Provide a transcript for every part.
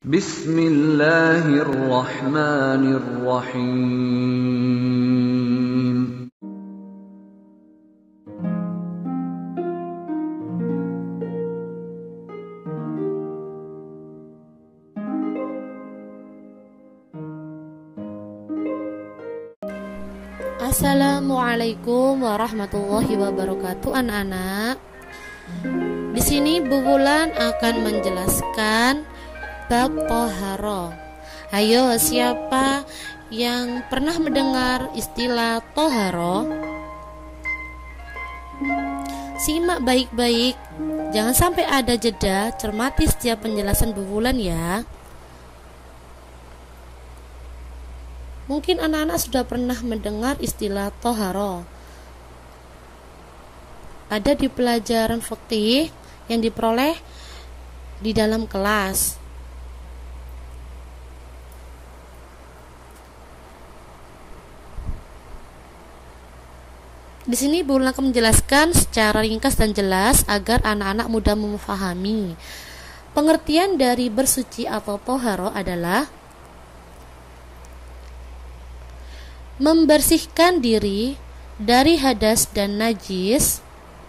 Bismillahirrahmanirrahim. Assalamualaikum warahmatullahi wabarakatuh, anak-anak. Di sini Bu Wulan akan menjelaskan bab toharo. Ayo, siapa yang pernah mendengar istilah toharo? Simak baik-baik, jangan sampai ada jeda, cermati setiap penjelasan Bu Wulan ya. Mungkin anak-anak sudah pernah mendengar istilah toharo. Ada di pelajaran fikih yang diperoleh di dalam kelas. Di sini Bu Wulan akan menjelaskan secara ringkas dan jelas agar anak-anak mudah memahami. Pengertian dari bersuci atau toharo adalah membersihkan diri dari hadas dan najis,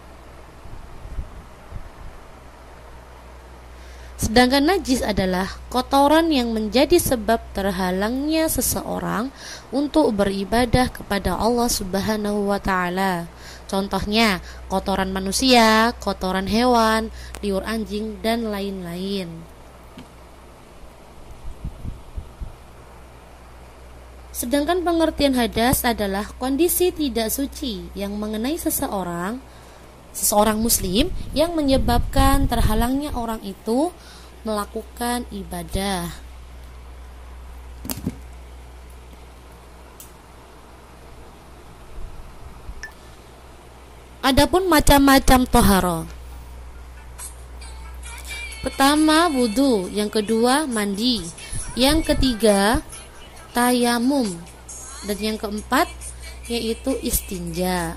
sedangkan najis adalah kotoran yang menjadi sebab terhalangnya seseorang untuk beribadah kepada Allah Subhanahu wa Ta'ala. Contohnya kotoran manusia, kotoran hewan, liur anjing, dan lain-lain. Sedangkan pengertian hadas adalah kondisi tidak suci yang mengenai seseorang muslim yang menyebabkan terhalangnya orang itu melakukan ibadah. Adapun macam-macam toharo. Pertama wudu, yang kedua mandi, yang ketiga tayamum, dan yang keempat yaitu istinja.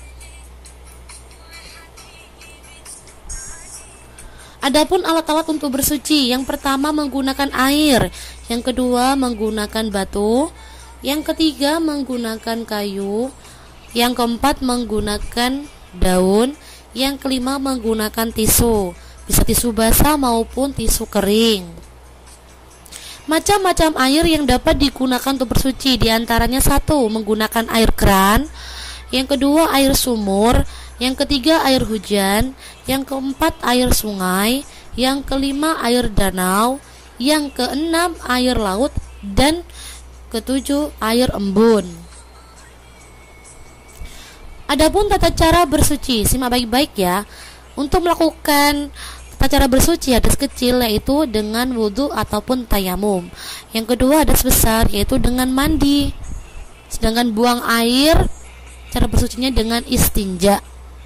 Adapun alat-alat untuk bersuci, yang pertama menggunakan air, yang kedua menggunakan batu, yang ketiga menggunakan kayu, yang keempat menggunakan daun, yang kelima menggunakan tisu, bisa tisu basah maupun tisu kering. Macam-macam air yang dapat digunakan untuk bersuci, diantaranya satu, menggunakan air keran, yang kedua air sumur, yang ketiga air hujan, yang keempat air sungai, yang kelima air danau, yang keenam air laut, dan ketujuh air embun. Adapun tata cara bersuci, simak baik-baik ya. Untuk melakukan tata cara bersuci hadas kecil yaitu dengan wudu ataupun tayamum. Yang kedua hadas besar yaitu dengan mandi. Sedangkan buang air, cara bersucinya dengan istinja.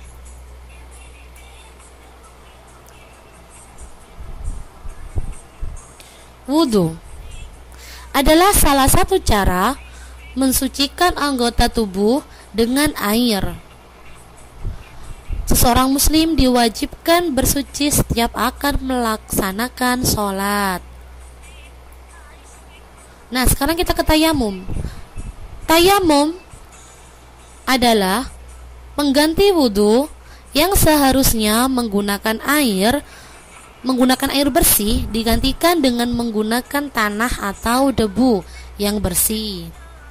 Wudu adalah salah satu cara mensucikan anggota tubuh dengan air. Seseorang muslim diwajibkan bersuci setiap akan melaksanakan sholat. Nah, sekarang kita ke tayamum. Tayamum adalah pengganti wudu yang seharusnya menggunakan air bersih digantikan dengan menggunakan tanah atau debu yang bersih.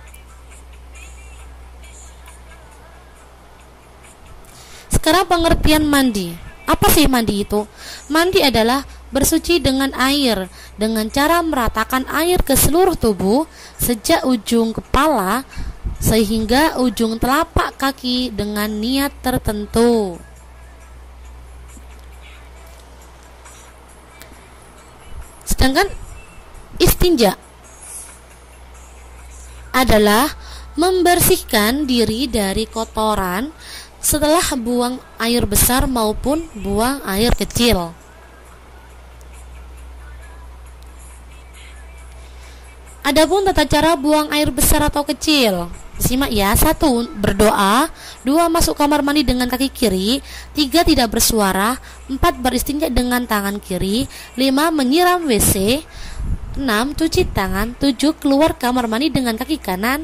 Sekarang pengertian mandi. Apa sih mandi itu? Mandi adalah bersuci dengan air dengan cara meratakan air ke seluruh tubuh sejak ujung kepala sehingga ujung telapak kaki dengan niat tertentu. Sedangkan istinja adalah membersihkan diri dari kotoran setelah buang air besar maupun buang air kecil. Adapun tata cara buang air besar atau kecil, Simak ya. 1. Berdoa. 2. Masuk kamar mandi dengan kaki kiri. 3. Tidak bersuara. 4. Beristinja dengan tangan kiri. 5. Menyiram WC. 6. Cuci tangan. 7. Keluar kamar mandi dengan kaki kanan.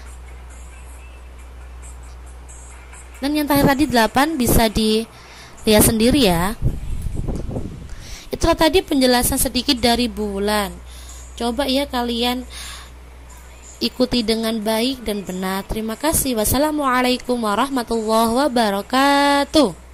Dan yang terakhir tadi 8 bisa dilihat sendiri ya. Itulah tadi penjelasan sedikit dari bulan. Coba ya kalian ikuti dengan baik dan benar. Terima kasih. Wassalamualaikum warahmatullahi wabarakatuh.